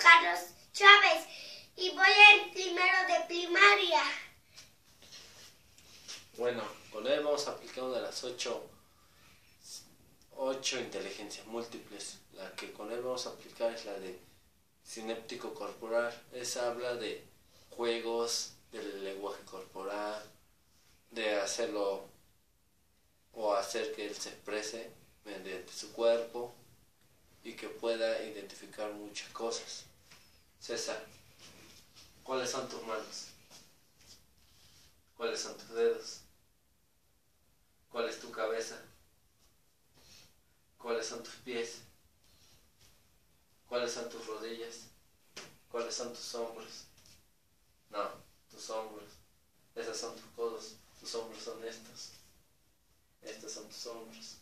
Carlos Chávez y voy en primero de primaria. Bueno, con él vamos a aplicar una de las 8 inteligencias múltiples. La que con él vamos a aplicar es la de sinéptico corporal. Esa habla de juegos, del lenguaje corporal, de hacerlo o hacer que él se exprese mediante su cuerpo y que pueda identificar muchas cosas. César, ¿cuáles son tus manos? ¿Cuáles son tus dedos? ¿Cuál es tu cabeza? ¿Cuáles son tus pies? ¿Cuáles son tus rodillas? ¿Cuáles son tus hombros? No, tus hombros. Esos son tus codos. Tus hombros son estos. Estos son tus hombros.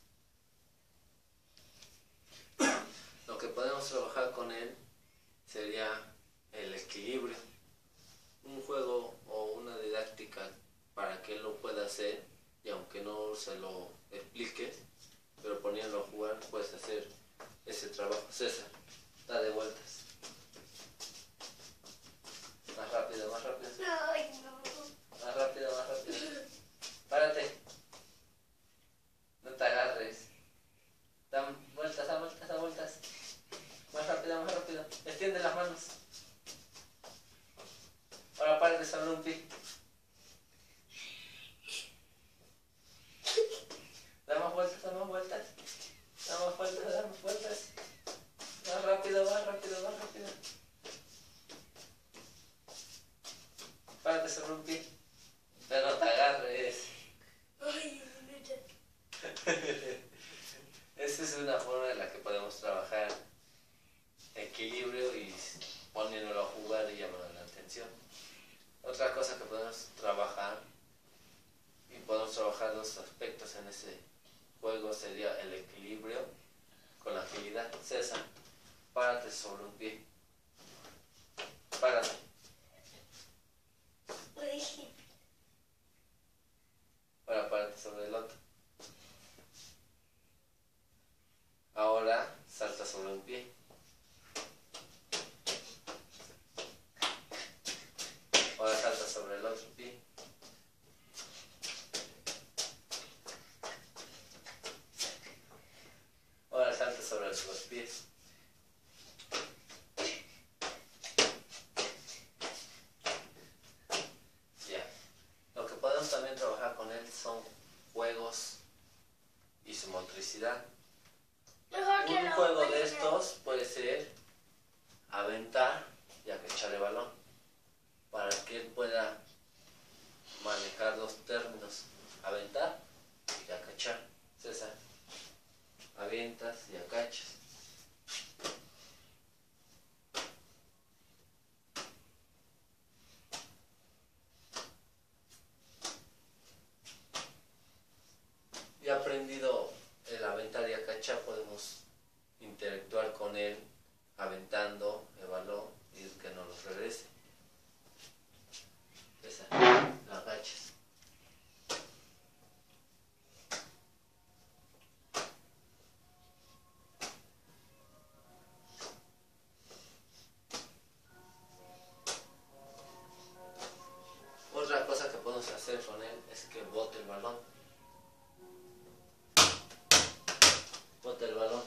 Lo que podemos trabajar con él sería el equilibrio. Un juego o una didáctica para que él lo pueda hacer, y aunque no se lo expliques, pero poniéndolo a jugar puedes hacer ese trabajo. César, da de vueltas. Más rápido, más rápido. Ay, no. Más rápido, más rápido. Párate. No te agarres. Da vueltas, da vueltas, da vueltas. Más rápido, más rápido. Extiende las manos. Ahora párate sobre un pie. Da más vueltas, da más vueltas. Da más vueltas, da más vueltas. Más rápido, más rápido, más rápido. Párate sobre un pie. Pero no te agarres. Ay, Esa es una forma en la que podemos trabajar equilibrio y poniéndolo a jugar y llamando la atención. Otra cosa que podemos trabajar, y podemos trabajar dos aspectos en ese juego, sería el equilibrio con la agilidad. César, párate sobre un pie. Párate. Ahora párate sobre el otro. Ahora salta sobre un pie. Ahora salta sobre el otro pie. Ahora salta sobre los dos pies. Ya. Lo que podemos también trabajar con él son juegos y su motricidad. Un juego de estos puede ser aventar y acachar el balón, para que él pueda manejar dos términos: aventar y acachar. César, avientas y acachas. Y aprendido el aventar y acachar, podemos interactuar con él aventando el balón y que nos lo regrese. Esa, la agachas. Otra cosa que podemos hacer con él es que bote el balón. Bote el balón.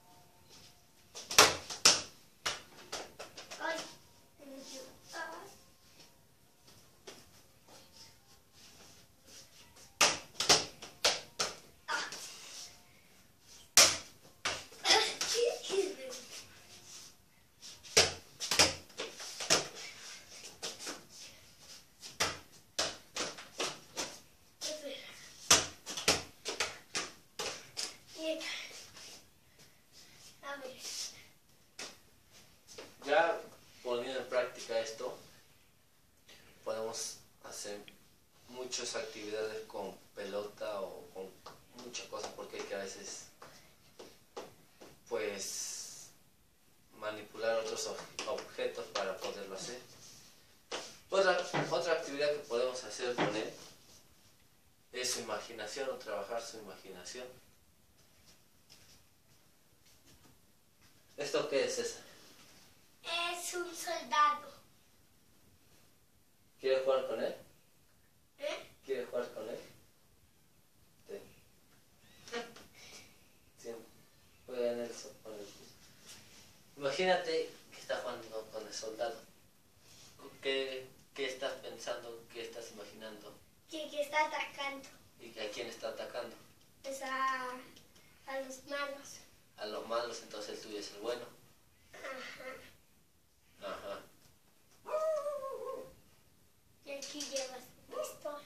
Ya poniendo en práctica esto, podemos hacer muchas actividades con pelota o con muchas cosas, porque hay que a veces pues manipular otros objetos para poderlo hacer. Otra actividad que podemos hacer con él es su imaginación, o trabajar su imaginación. ¿Esto qué es, César? Es soldado. ¿Quieres jugar con él? ¿Eh? ¿Quieres jugar con él? Sí. Sí. Juega en él con él. Imagínate que estás jugando con el soldado. ¿Qué estás pensando? ¿Qué estás imaginando? Que está atacando. ¿Y a quién está atacando? Pues a los malos. A los malos, entonces el tuyo es el bueno. Ajá. Ajá. Y aquí llevas tu pistola.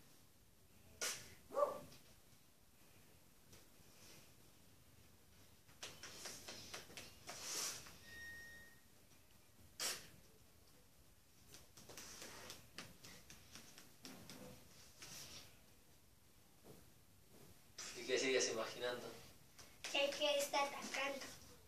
¿Y qué sigues imaginando? Que está atacando.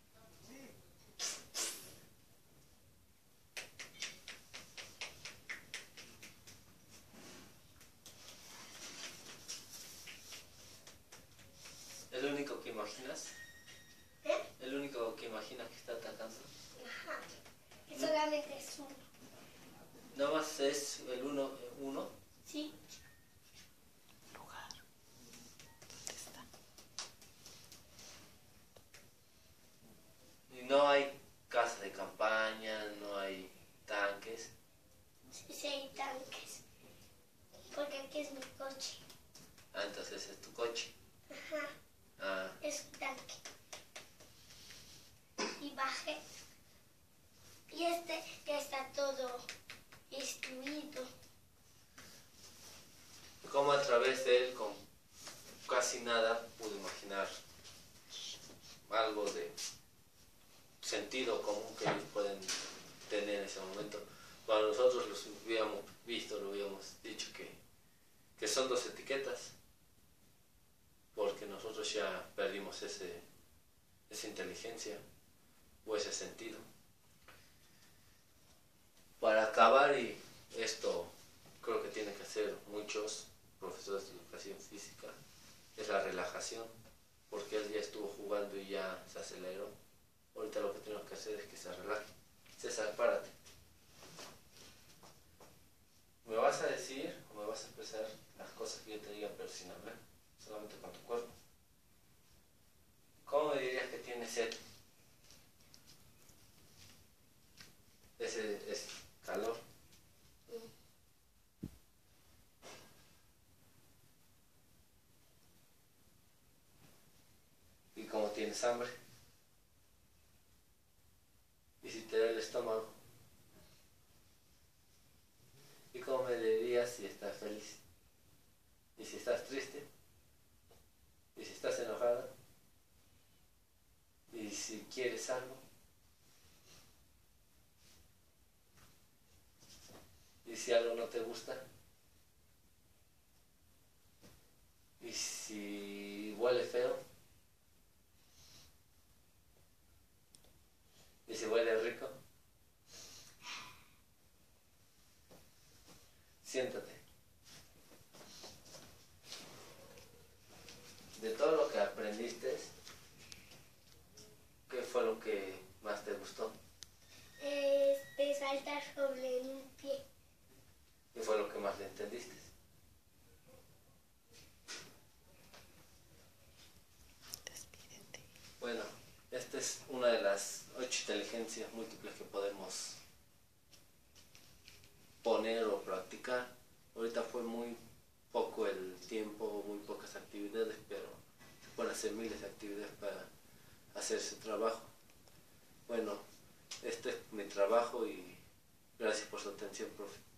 ¿El único que imaginas? ¿Eh? ¿El único que imaginas que está atacando? Ajá. Y solamente es uno. ¿Nada más es el uno? Sí. Y no hay casa de campaña, no hay tanques. Sí hay tanques. Porque aquí es mi coche. Ah, entonces es tu coche. Ajá. Ah, Es un tanque. Y bajé. Y este ya está todo destruido. como a través de él, con casi nada, pude imaginar algo de sentido común que ellos pueden tener en ese momento. Cuando nosotros los hubiéramos visto, lo hubiéramos dicho que son dos etiquetas, porque nosotros ya perdimos esa inteligencia o ese sentido. Para acabar, y esto creo que tienen que hacer muchos profesores de educación física, es la relajación, porque él ya estuvo jugando y ya se aceleró. Ahorita lo que tenemos que hacer es que se relaje. César, párate. ¿Me vas a decir o me vas a expresar las cosas que yo te diga, pero sin hablar, solamente con tu cuerpo? ¿Cómo me dirías que tienes sed? Ese es calor. ¿Y cómo tienes hambre? ¿Y si te da el estómago? ¿Y cómo me dirías si estás feliz? ¿Y si estás triste? ¿Y si estás enojada? ¿Y si quieres algo? ¿Y si algo no te gusta? ¿Y si huele feo? ¿Y si huele rico? Siéntate. De todo lo que aprendiste, ¿qué fue lo que más te gustó? Saltar sobre un pie. ¿Qué fue lo que más le entendiste? Bueno, esta es una de las 8 inteligencias múltiples que podemos poner o practicar. Ahorita fue muy poco el tiempo, muy pocas actividades, pero se pueden hacer miles de actividades para hacer ese trabajo. Bueno, este es mi trabajo y gracias por su atención, profe.